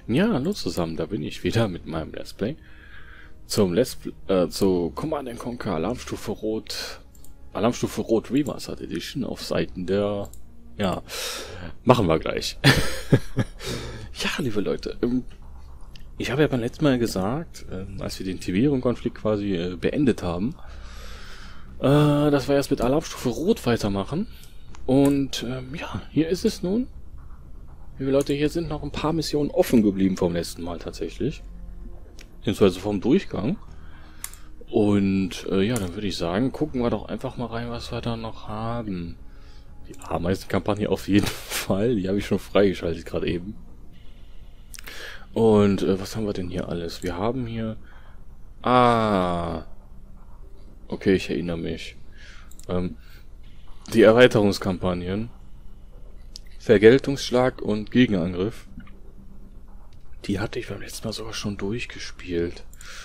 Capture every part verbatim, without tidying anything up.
Ja, hallo zusammen, da bin ich wieder mit meinem Let's Play. Zum Let's Play, äh, zu Command and Conquer Alarmstufe Rot, Alarmstufe Rot Remastered Edition auf Seiten der, ja, machen wir gleich. Ja, liebe Leute, ähm, ich habe ja beim letzten Mal gesagt, äh, als wir den Tiberio-Konflikt quasi äh, beendet haben, äh, dass wir erst mit Alarmstufe Rot weitermachen. Und, ähm, ja, hier ist es nun. Liebe Leute, hier sind noch ein paar Missionen offen geblieben vom letzten Mal tatsächlich. Beziehungsweise vom Durchgang. Und äh, ja, dann würde ich sagen, gucken wir doch einfach mal rein, was wir da noch haben. Die Ameisenkampagne auf jeden Fall. Die habe ich schon freigeschaltet gerade eben. Und äh, was haben wir denn hier alles? Wir haben hier... Ah... Okay, ich erinnere mich. Ähm, die Erweiterungskampagnen. Vergeltungsschlag und Gegenangriff. Die hatte ich beim letzten Mal sogar schon durchgespielt.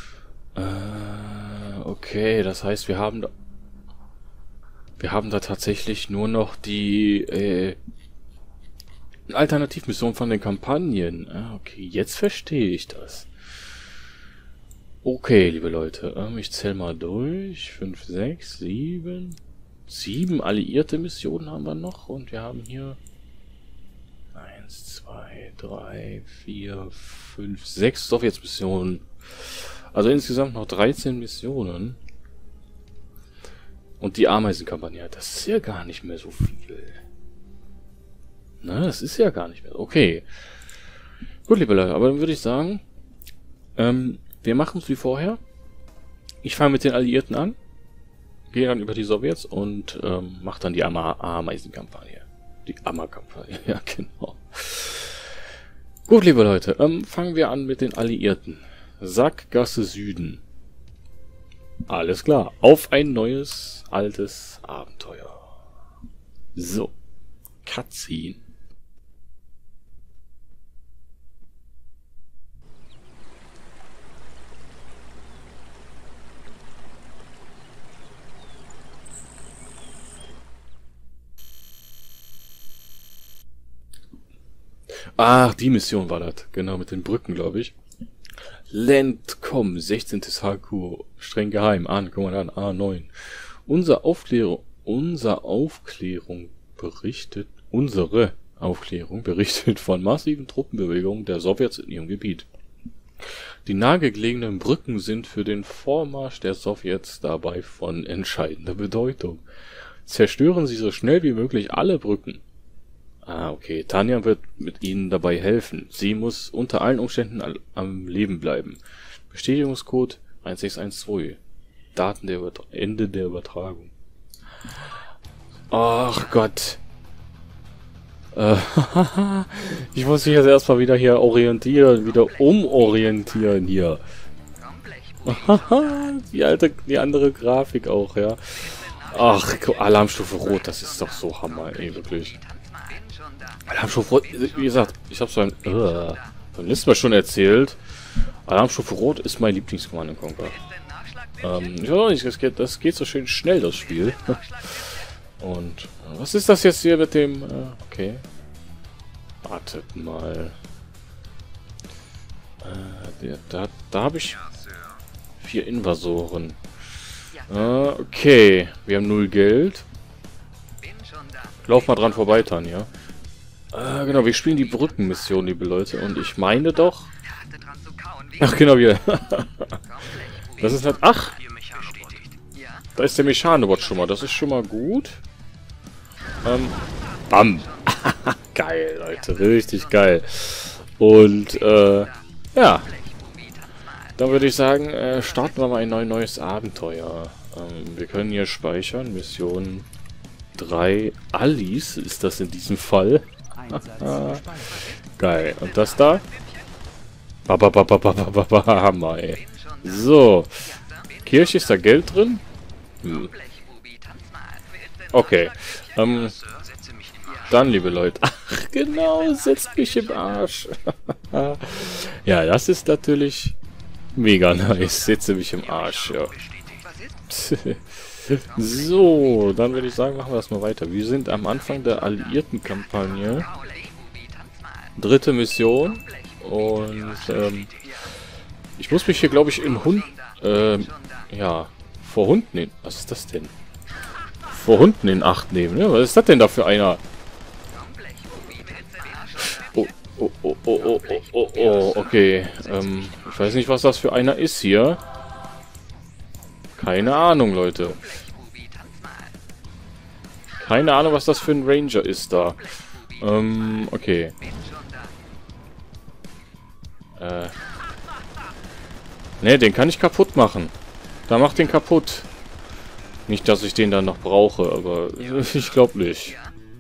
Äh, okay, das heißt, wir haben da... Wir haben da tatsächlich nur noch die äh, Alternativmission von den Kampagnen. Ah, okay, jetzt verstehe ich das. Okay, liebe Leute, ähm, ich zähle mal durch. fünf, sechs, sieben... Sieben alliierte Missionen haben wir noch und wir haben hier... eins, zwei, drei, vier, fünf, sechs Sowjetmissionen. Also insgesamt noch dreizehn Missionen. Und die Ameisenkampagne, das ist ja gar nicht mehr so viel. Na, das ist ja gar nicht mehr. Okay. Gut, liebe Leute, aber dann würde ich sagen, ähm, wir machen es wie vorher. Ich fange mit den Alliierten an, gehe dann über die Sowjets und ähm, mache dann die Ama Ameisenkampagne. Die Ammer-Kampagne, ja genau. Gut, liebe Leute, ähm, fangen wir an mit den Alliierten. Sackgasse Süden. Alles klar, auf ein neues, altes Abenteuer. So, Cutscene. Ach, die Mission war das. Genau, mit den Brücken, glaube ich. Landcom, sechzehntes H Q, streng geheim, an, Kommandant A neun. Unser Aufklärung, unser Aufklärung berichtet, unsere Aufklärung berichtet von massiven Truppenbewegungen der Sowjets in ihrem Gebiet. Die nahegelegenen Brücken sind für den Vormarsch der Sowjets dabei von entscheidender Bedeutung. Zerstören Sie so schnell wie möglich alle Brücken. Ah, okay. Tanja wird mit Ihnen dabei helfen. Sie muss unter allen Umständen am Leben bleiben. Bestätigungscode eins sechs eins zwei. Daten der Übertra- Ende der Übertragung. Ach Gott. Äh, ich muss mich jetzt erstmal wieder hier orientieren, wieder umorientieren hier. die alte, die andere Grafik auch, ja. Ach, Alarmstufe Rot, das ist doch so Hammer, ey, wirklich. Alarmstufe Rot, wie gesagt, ich hab's beim, äh, beim letzten Mal schon erzählt. Alarmstufe Rot ist mein Lieblings-Command and Conquer. Ähm, ich weiß auch nicht, das geht, das geht so schön schnell, das Spiel. Und, was ist das jetzt hier mit dem, äh, okay. Wartet mal. Äh, der, da, da habe ich vier Invasoren. Äh, okay, wir haben null Geld. Lauf mal dran vorbei, Tanja. Äh, genau, wir spielen die Brückenmission, liebe Leute. Und ich meine doch... Ach, genau, wir... Das ist halt... Ach! Da ist der Mechanobot schon mal. Das ist schon mal gut. Ähm... Bam! Geil, Leute. Richtig geil. Und, äh... ja. Dann würde ich sagen, äh, starten wir mal ein neu, neues Abenteuer. Ähm, wir können hier speichern. Mission drei. Alice ist das in diesem Fall. Geil. Und das da? Hammer, ey. So. Kirche, ist da Geld drin? Hm. Okay. Ähm, dann, liebe Leute. Ach, genau, setzt mich im Arsch. Ja, das ist natürlich mega nice. Setze mich im Arsch, ja. So, dann würde ich sagen, machen wir das mal weiter. Wir sind am Anfang der Alliierten-Kampagne. Dritte Mission. Und ähm, ich muss mich hier, glaube ich, im Hund... Ähm, ja, vor Hunden in... Was ist das denn? Vor Hunden in Acht nehmen, ne? Was ist das denn da für einer? Oh, oh, oh, oh, oh, oh, oh, oh, okay. Ähm, ich weiß nicht, was das für einer ist hier. Keine Ahnung, Leute. Keine Ahnung, was das für ein Ranger ist da. Ähm, okay. Äh. Ne, den kann ich kaputt machen. Da macht den kaputt. Nicht, dass ich den dann noch brauche, aber ich glaube nicht.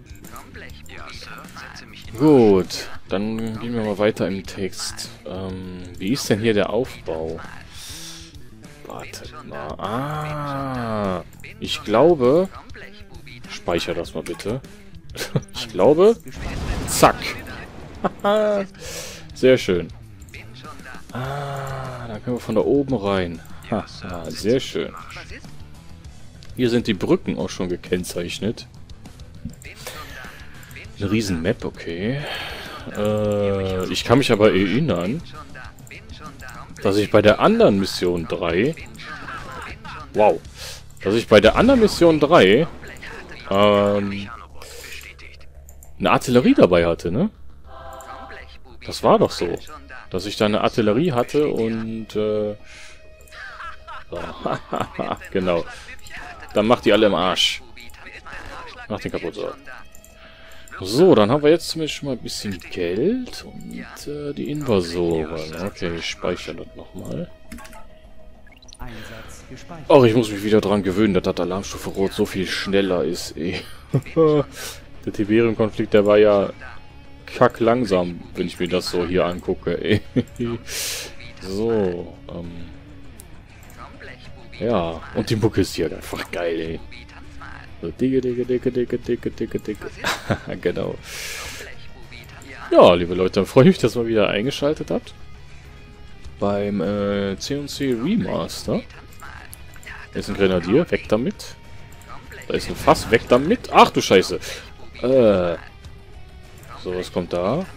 Gut, dann gehen wir mal weiter im Text. Ähm, wie ist denn hier der Aufbau? Warte mal. Ah, ich glaube... Speicher das mal bitte. Ich glaube... Zack. Sehr schön. Ah, da können wir von da oben rein. Haha, sehr schön. Hier sind die Brücken auch schon gekennzeichnet. Eine riesen Map, okay. Äh, ich kann mich aber erinnern, dass ich bei der anderen Mission drei... Wow. Dass ich bei der anderen Mission drei... Ähm, eine Artillerie dabei hatte, ne? Das war doch so. Dass ich da eine Artillerie hatte und... Äh, so. Genau. Dann macht die alle im Arsch. Macht den kaputt. So. So, dann haben wir jetzt zumindest schon mal ein bisschen Geld und äh, die Invasoren. Okay, ich speichere das nochmal. Ach, ich muss mich wieder dran gewöhnen, dass das Alarmstufe Rot so viel schneller ist, ey. Der Tiberium-Konflikt, der war ja kack langsam, wenn ich mir das so hier angucke, ey. So, ähm... ja, und die Mucke ist hier einfach geil, ey. So, dicke, dicke, dicke, dicke, dicke, dicke, dicke. Genau. Ja, liebe Leute, dann freue ich mich, dass ihr mal wieder eingeschaltet habt. Beim äh, C und C Remaster. Da ist ein Grenadier, weg damit. Da ist ein Fass, weg damit. Ach du Scheiße. Äh. So, was kommt da?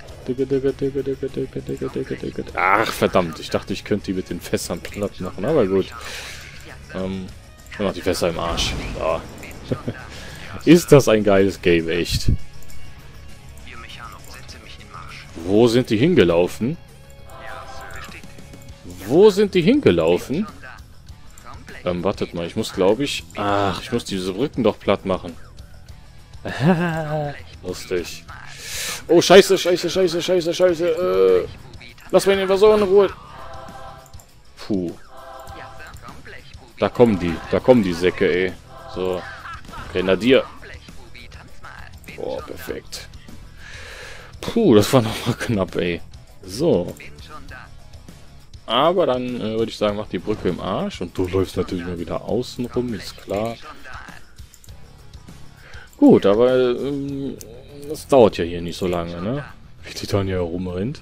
Ach, verdammt. Ich dachte, ich könnte die mit den Fässern platt machen, aber gut. Ähm, dann macht die Fässer im Arsch. Ja. Ist das ein geiles Game, echt. Wo sind die hingelaufen? Wo sind die hingelaufen? Ähm, wartet mal, ich muss, glaube ich... Ach, ich muss diese Brücken doch platt machen. Lustig. Oh, scheiße, scheiße, scheiße, scheiße, scheiße. Äh, lass mal den Invasoren in Ruhe. Puh. Da kommen die, da kommen die Säcke, ey. So. Grenadier. Boah, perfekt. Puh, das war nochmal knapp, ey. So. Aber dann äh, würde ich sagen, mach die Brücke im Arsch. Und du läufst natürlich mal wieder außen rum, ist klar. Gut, aber ähm, das dauert ja hier nicht so lange, ne? Wie die dann hier herumrennt.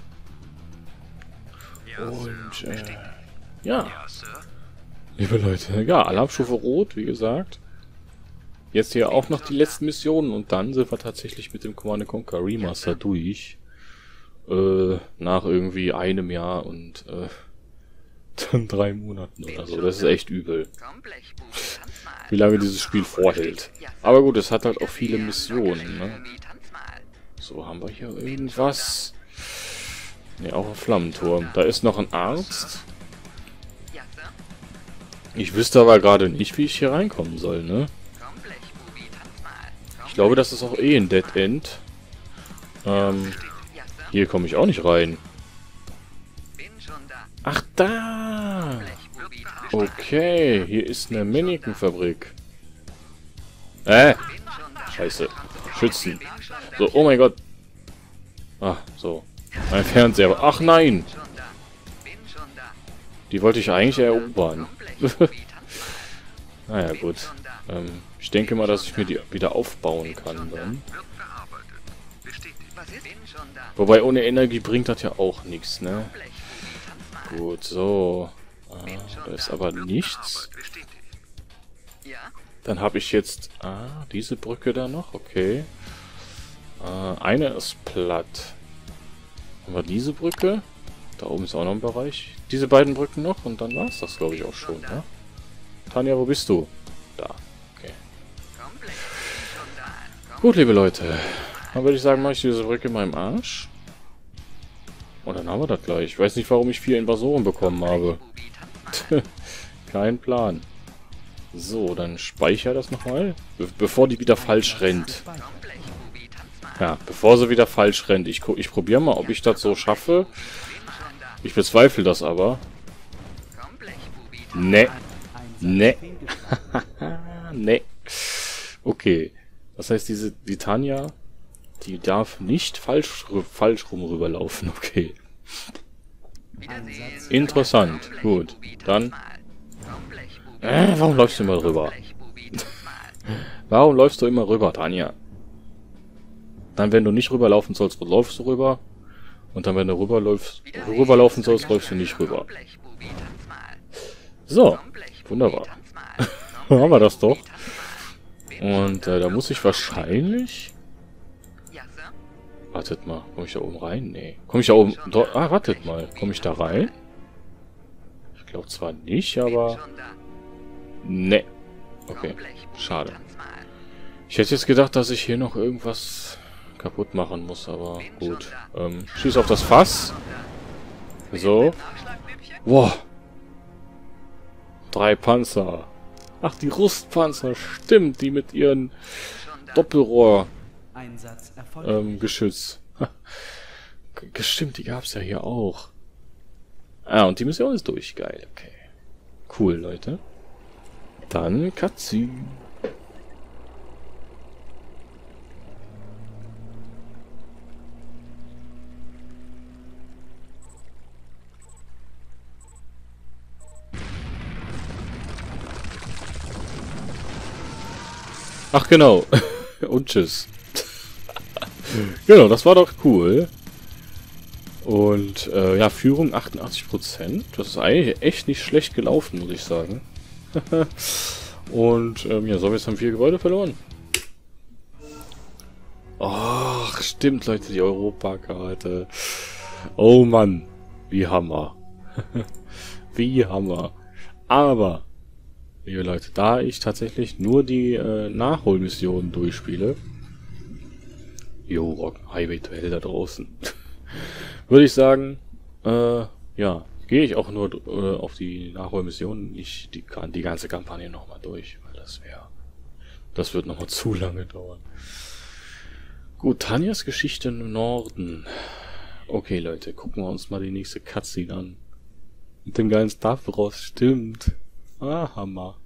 Und, äh, ja. Liebe Leute, ja, Alarmstufe Rot, wie gesagt. Jetzt hier auch noch die letzten Missionen und dann sind wir tatsächlich mit dem Command and Conquer Remaster durch. Äh, nach irgendwie einem Jahr und, äh, dann drei Monaten oder so. Das ist echt übel. Wie lange dieses Spiel vorhält. Aber gut, es hat halt auch viele Missionen, ne? So, haben wir hier irgendwas? Ne, auch ein Flammenturm. Da ist noch ein Arzt. Ich wüsste aber gerade nicht, wie ich hier reinkommen soll, ne? Ich glaube, das ist auch eh ein Dead End. Ähm, hier komme ich auch nicht rein. Ach, da! Okay, hier ist eine Mannequin-Fabrik. Äh! Scheiße. Schützen. So, oh mein Gott. Ah, so. Mein Fernseher. Ach nein! Die wollte ich eigentlich erobern. Naja, gut. Ähm, ich denke mal, dass ich mir die wieder aufbauen kann dann. Wobei ohne Energie bringt das ja auch nichts, ne? Gut, so. Ah, da ist aber nichts. Dann habe ich jetzt... Ah, diese Brücke da noch, okay. Ah, eine ist platt. Haben wir diese Brücke. Da oben ist auch noch ein Bereich. Diese beiden Brücken noch und dann war es das, glaube ich, auch schon. Ja? Tanja, wo bist du? Da. Okay. Gut, liebe Leute. Dann würde ich sagen, mache ich diese Brücke in meinem Arsch. Und dann haben wir das gleich. Ich weiß nicht, warum ich vier Invasoren bekommen habe. Kein Plan. So, dann speichere das nochmal. Be bevor die wieder falsch rennt. Ja, bevor sie wieder falsch rennt. Ich, ich probiere mal, ob ich das so schaffe. Ich bezweifle das aber. Ne. Ne. Ne. Okay. Das heißt, diese die Tanja, die darf nicht falsch, falsch rum rüberlaufen. Okay. Interessant. Gut. Dann... Äh, warum läufst du immer rüber? Warum läufst du immer rüber, Tanja? Dann, wenn du nicht rüberlaufen sollst, läufst du rüber. Und dann, wenn du rüberläufst, rüberlaufen sollst, läufst du nicht rüber. So. Wunderbar. Haben wir das doch. Und äh, da muss ich wahrscheinlich... Wartet mal. Komme ich da oben rein? Nee. Komme ich da oben... Do ah, wartet mal. Komme ich da rein? Ich glaube zwar nicht, aber... Ne. Okay. Schade. Ich hätte jetzt gedacht, dass ich hier noch irgendwas kaputt machen muss, aber gut. Ähm, schieß auf das Fass. So. Wow. Drei Panzer. Ach, die Rustpanzer. Stimmt, die mit ihren Doppelrohr ähm, Geschütz. Gestimmt, die gab es ja hier auch. Ah, und die Mission ist durch. Geil, okay. Cool, Leute. Dann Cutscene. Ach genau. Und tschüss. Genau, das war doch cool. Und äh, ja, Führung achtundachtzig Prozent. Das ist eigentlich echt nicht schlecht gelaufen, muss ich sagen. Und ähm, ja, Sowjets haben vier Gebäude verloren. Ach, stimmt, Leute, die Europakarte. Oh Mann, wie Hammer. Wie Hammer. Aber, liebe Leute, da ich tatsächlich nur die äh, Nachholmissionen durchspiele. Jo, Rock Highway to Hell da draußen. Würde ich sagen, äh, ja, gehe ich auch nur äh, auf die Nachholmissionen, nicht die, die ganze Kampagne nochmal durch, weil das wäre, das wird nochmal zu lange dauern. Gut, Tanjas Geschichte im Norden. Okay, Leute, gucken wir uns mal die nächste Cutscene an. Mit dem geilen Stuff raus, stimmt. Ah, Hammer.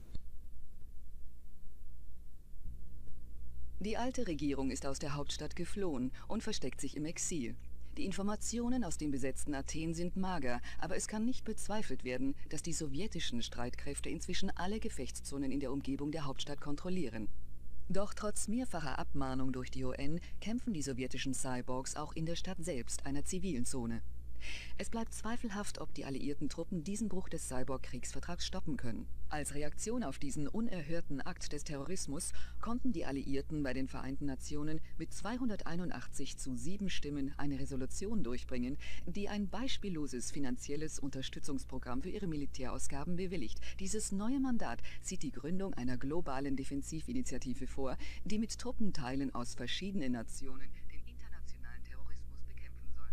Die alte Regierung ist aus der Hauptstadt geflohen und versteckt sich im Exil. Die Informationen aus dem besetzten Athen sind mager, aber es kann nicht bezweifelt werden, dass die sowjetischen Streitkräfte inzwischen alle Gefechtszonen in der Umgebung der Hauptstadt kontrollieren. Doch trotz mehrfacher Abmahnung durch die U N kämpfen die sowjetischen Cyborgs auch in der Stadt selbst, einer zivilen Zone. Es bleibt zweifelhaft, ob die alliierten Truppen diesen Bruch des Cyborg-Kriegsvertrags stoppen können. Als Reaktion auf diesen unerhörten Akt des Terrorismus konnten die Alliierten bei den Vereinten Nationen mit zweihunderteinundachtzig zu sieben Stimmen eine Resolution durchbringen, die ein beispielloses finanzielles Unterstützungsprogramm für ihre Militärausgaben bewilligt. Dieses neue Mandat sieht die Gründung einer globalen Defensivinitiative vor, die mit Truppenteilen aus verschiedenen Nationen den internationalen Terrorismus bekämpfen soll.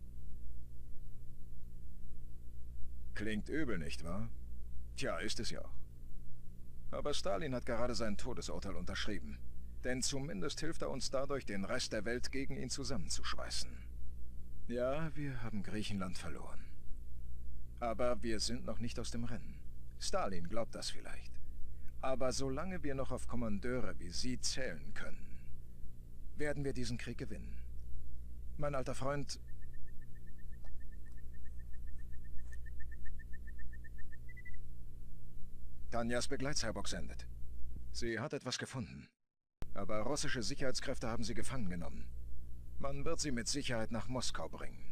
Klingt übel, nicht wahr? Tja, ist es ja auch. Aber Stalin hat gerade sein Todesurteil unterschrieben. Denn zumindest hilft er uns dadurch, den Rest der Welt gegen ihn zusammenzuschweißen. Ja, wir haben Griechenland verloren. Aber wir sind noch nicht aus dem Rennen. Stalin glaubt das vielleicht. Aber solange wir noch auf Kommandeure wie Sie zählen können, werden wir diesen Krieg gewinnen. Mein alter Freund... Tanjas Begleitcyborg sendet. Sie hat etwas gefunden. Aber russische Sicherheitskräfte haben sie gefangen genommen. Man wird sie mit Sicherheit nach Moskau bringen.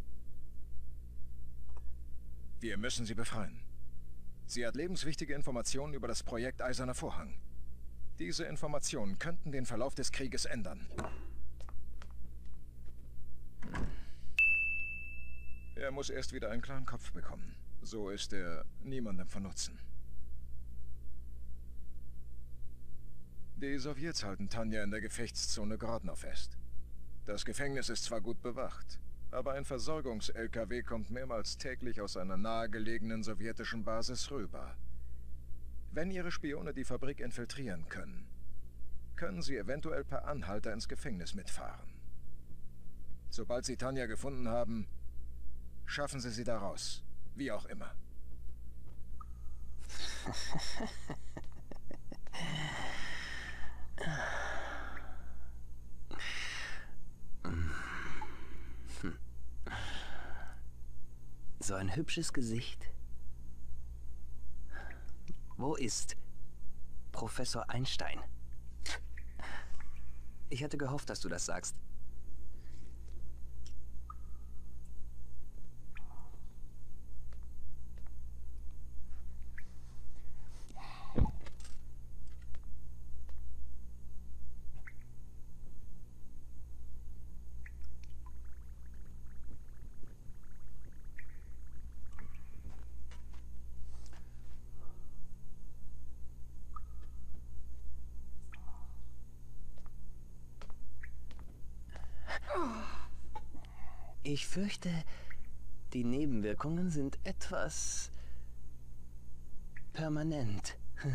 Wir müssen sie befreien. Sie hat lebenswichtige Informationen über das Projekt Eiserner Vorhang. Diese Informationen könnten den Verlauf des Krieges ändern. Er muss erst wieder einen klaren Kopf bekommen. So ist er niemandem von Nutzen. Die Sowjets halten Tanja in der Gefechtszone Grodno fest. Das Gefängnis ist zwar gut bewacht, aber ein Versorgungs-L K W kommt mehrmals täglich aus einer nahegelegenen sowjetischen Basis rüber. Wenn ihre Spione die Fabrik infiltrieren können, können sie eventuell per Anhalter ins Gefängnis mitfahren. Sobald sie Tanja gefunden haben, schaffen sie sie da raus. Wie auch immer. So ein hübsches Gesicht. Wo ist Professor Einstein? Ich hatte gehofft, dass du das sagst. Ich fürchte, die Nebenwirkungen sind etwas permanent.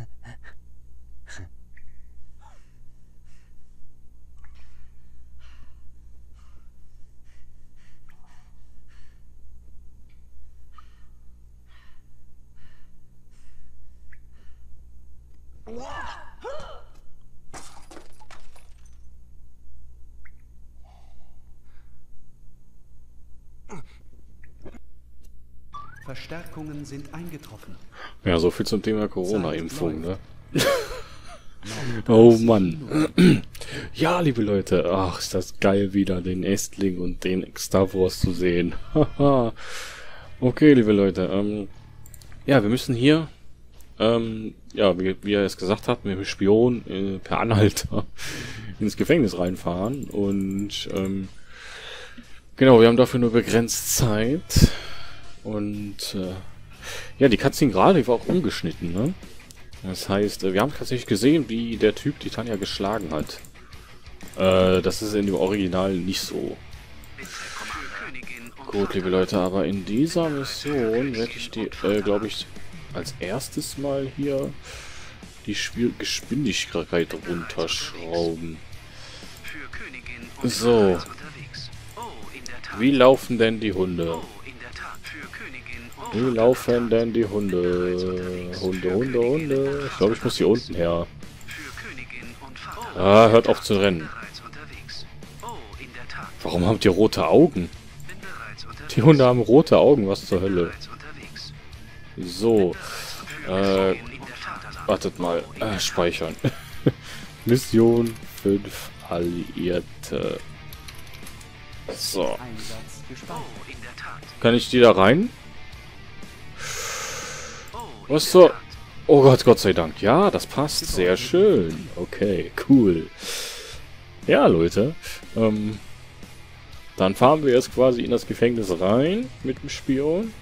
Verstärkungen sind eingetroffen. Ja, so viel zum Thema Corona-Impfung, ne? Oh Mann. Ja, liebe Leute, ach, ist das geil, wieder den Estling und den Star Wars zu sehen. Okay, liebe Leute, ähm, ja, wir müssen hier, ähm, ja, wie, wie er es gesagt hat, mit dem Spion äh, per Anhalter ins Gefängnis reinfahren und, ähm, genau, wir haben dafür nur begrenzt Zeit. Und äh, ja, die Cutscene gerade, die war auch umgeschnitten, ne? Das heißt, äh, wir haben tatsächlich gesehen, wie der Typ die Tanja geschlagen hat. Äh, das ist in dem Original nicht so. Gut, liebe Leute, aber in dieser Mission werde ich die, äh, glaube ich, als erstes mal hier die Spiel Geschwindigkeit runterschrauben. So. Wie laufen denn die Hunde? Wie laufen denn die Hunde? Hunde, Hunde, Hunde. Ich glaube, ich muss hier unten her. Ah, hört auf zu rennen. Warum habt ihr rote Augen? Die Hunde haben rote Augen, was zur Hölle? So. Äh, wartet mal. Äh, speichern. Mission fünf Alliierte. So. Kann ich die da rein? Was so? Oh Gott, Gott sei Dank. Ja, das passt. Sehr schön. Okay, cool. Ja, Leute. Ähm, dann fahren wir jetzt quasi in das Gefängnis rein mit dem Spion.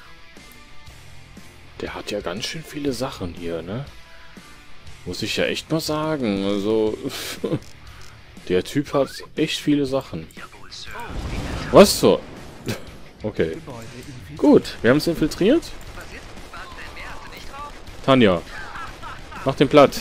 Der hat ja ganz schön viele Sachen hier, ne? Muss ich ja echt mal sagen. Also, der Typ hat echt viele Sachen. Was so? Okay. Gut, wir haben es infiltriert. Tanja, mach den platt.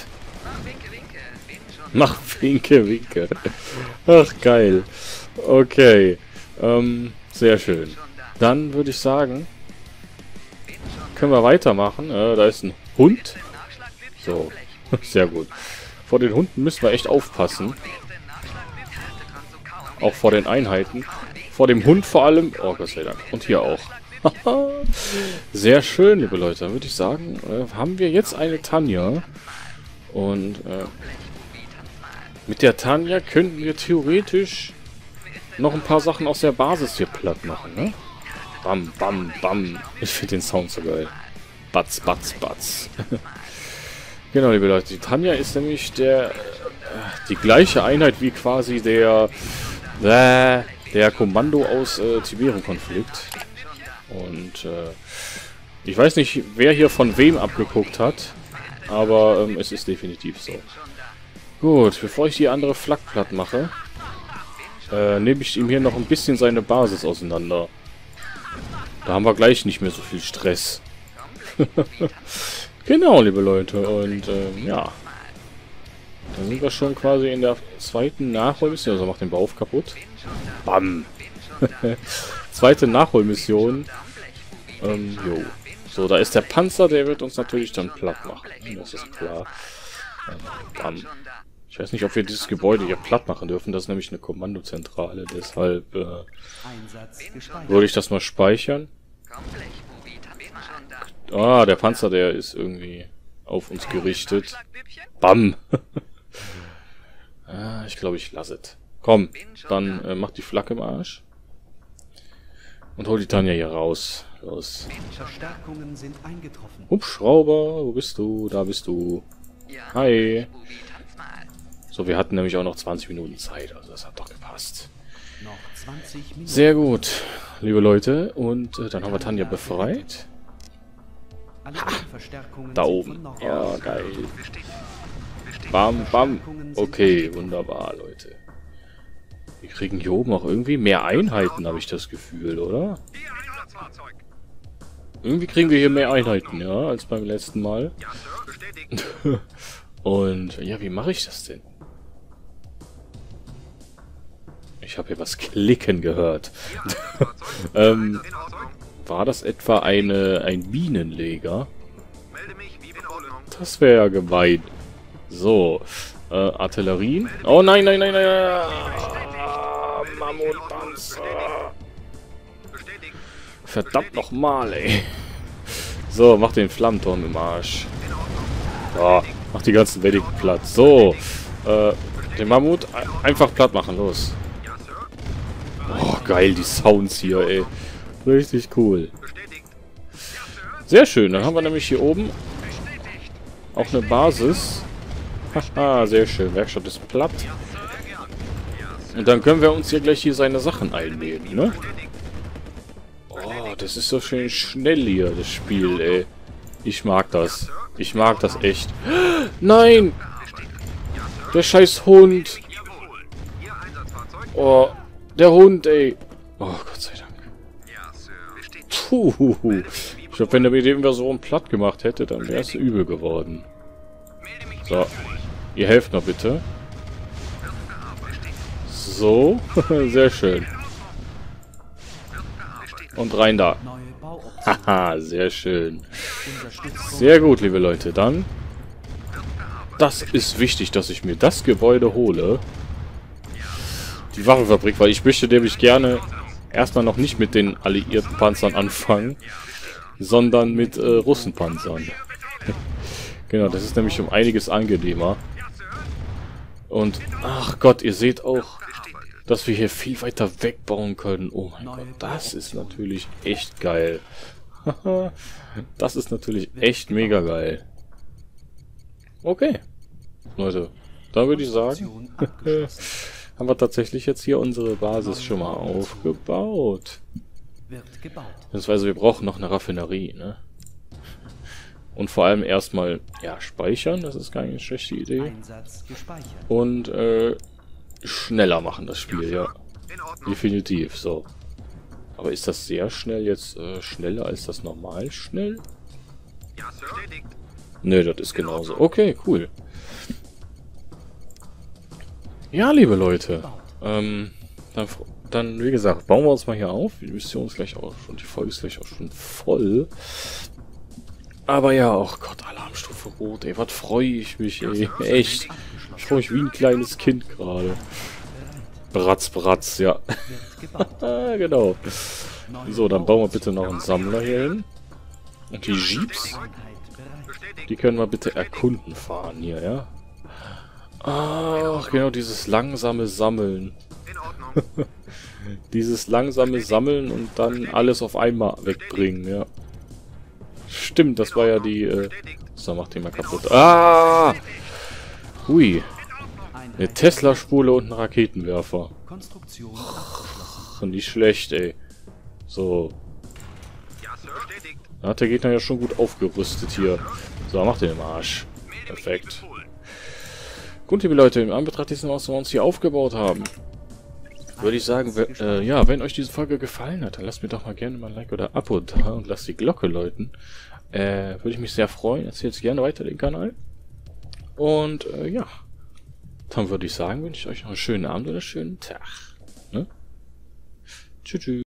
Mach Winke, Winke. Ach, geil. Okay. Ähm, sehr schön. Dann würde ich sagen, können wir weitermachen. Äh, da ist ein Hund. So, sehr gut. Vor den Hunden müssen wir echt aufpassen. Auch vor den Einheiten. Vor dem Hund vor allem. Oh, Gott sei Dank. Und hier auch. Sehr schön, liebe Leute. Dann würde ich sagen, äh, haben wir jetzt eine Tanja. Und äh, mit der Tanja könnten wir theoretisch noch ein paar Sachen aus der Basis hier platt machen, ne? Bam, bam, bam. Ich finde den Sound so geil. Batz, batz, batz. Genau, liebe Leute. Die Tanja ist nämlich der äh, die gleiche Einheit wie quasi der äh, der Kommando aus äh, Tiberium-Konflikt. Und äh, ich weiß nicht, wer hier von wem abgeguckt hat, aber ähm, es ist definitiv so. Gut, bevor ich die andere Flak platt mache, äh, nehme ich ihm hier noch ein bisschen seine Basis auseinander. Da haben wir gleich nicht mehr so viel Stress. Genau, liebe Leute. Und ähm, ja. Dann sind wir schon quasi in der zweiten Nachholmission. Also macht den Bauch kaputt. Bam. Zweite Nachholmission. Ähm, jo. So, da ist der Panzer, der wird uns natürlich dann platt machen. Das ist klar. Ähm, bam. Ich weiß nicht, ob wir dieses Gebäude hier platt machen dürfen. Das ist nämlich eine Kommandozentrale. Deshalb äh, würde ich das mal speichern. Ah, der Panzer, der ist irgendwie auf uns gerichtet. Bam! Ah, ich glaube, ich lasse es. Komm, dann äh, mach die Flak im Arsch. Und hol die Tanja hier raus. Los. Verstärkungen sind eingetroffen. Hubschrauber, wo bist du? Da bist du. Hi. So, wir hatten nämlich auch noch zwanzig Minuten Zeit. Also das hat doch gepasst. Noch zwanzig Minuten. Sehr gut, liebe Leute. Und äh, dann haben wir Tanja befreit. Alle Verstärkungen Da sind oben. von Norden. Ja, geil. Bam, bam. Okay, wunderbar, Leute. Wir kriegen hier oben auch irgendwie mehr Einheiten, habe ich das Gefühl, oder? Irgendwie kriegen wir hier mehr Einheiten, ja, als beim letzten Mal. Und, ja, wie mache ich das denn? Ich habe hier was klicken gehört. ähm, war das etwa eine ein Bienenleger? Das wäre ja gemein. So, äh, Artillerien. Oh nein, nein, nein, nein. Ah, Mammutpanzer. Verdammt nochmal, ey. So, mach den Flammenturm im Arsch. Ja, mach die ganzen Wedding platt. So, äh, den Mammut einfach platt machen, los. Oh, geil, die Sounds hier, ey. Richtig cool. Sehr schön, dann haben wir nämlich hier oben auch eine Basis. Haha, sehr schön. Werkstatt ist platt. Und dann können wir uns hier gleich hier seine Sachen einnehmen, ne? Oh, das ist so schön schnell hier, das Spiel, ey. Ich mag das. Ich mag das echt. Nein! Der scheiß Hund! Oh, der Hund, ey. Oh, Gott sei Dank. Puh. Ich glaube, wenn der mit dem Version platt gemacht hätte, dann wäre es übel geworden. So. Ihr helft mal bitte. So. Sehr schön. Und rein da. Haha, sehr schön. Sehr gut, liebe Leute. Dann. Das ist wichtig, dass ich mir das Gebäude hole. Die Waffenfabrik, weil ich möchte nämlich gerne erstmal noch nicht mit den alliierten Panzern anfangen, sondern mit äh, Russenpanzern. Genau, das ist nämlich um einiges angenehmer. Und, ach Gott, ihr seht auch, dass wir hier viel weiter wegbauen können. Oh mein Gott, das ist natürlich echt geil. Das ist natürlich echt mega geil. Okay, Leute, dann würde ich sagen, haben wir tatsächlich jetzt hier unsere Basis schon mal aufgebaut. Beziehungsweise wir brauchen noch eine Raffinerie, ne? Und vor allem erstmal, ja, speichern, das ist gar keine schlechte Idee. Und, äh, schneller machen das Spiel, ja. Definitiv, so. Aber ist das sehr schnell jetzt, äh, schneller als das normal schnell? Nö, das ist genauso. Okay, cool. Ja, liebe Leute, ähm, dann, dann, wie gesagt, bauen wir uns mal hier auf. Die Mission ist gleich auch schon, die Folge ist gleich auch schon voll. Aber ja, oh Gott, Alarmstufe Rot, ey, was freue ich mich, ey, echt. Ich freue mich wie ein kleines Kind gerade. Bratz, bratz, ja. Genau. So, dann bauen wir bitte noch einen Sammler hier hin. Und die Jeeps, die können wir bitte erkunden fahren hier, ja. Ach, genau, dieses langsame Sammeln. Dieses langsame Sammeln und dann alles auf einmal wegbringen, ja. Stimmt, das war ja die, äh... So, mach den mal kaputt. Ah! Hui. Eine Tesla-Spule und ein Raketenwerfer. Ach, nicht schlecht, ey. So. Da hat der Gegner ja schon gut aufgerüstet hier. So, macht den im Arsch. Perfekt. Gut, liebe Leute, in Anbetracht dessen, was wir uns hier aufgebaut haben, würde ich sagen, äh, ja, wenn euch diese Folge gefallen hat, dann lasst mir doch mal gerne mal ein Like oder Abo da und lasst die Glocke läuten. Äh, würde ich mich sehr freuen. Erzählt gerne weiter den Kanal. Und, äh, ja. Dann würde ich sagen, wünsche ich euch noch einen schönen Abend oder einen schönen Tag. Ne? Tschüss. Tschüss.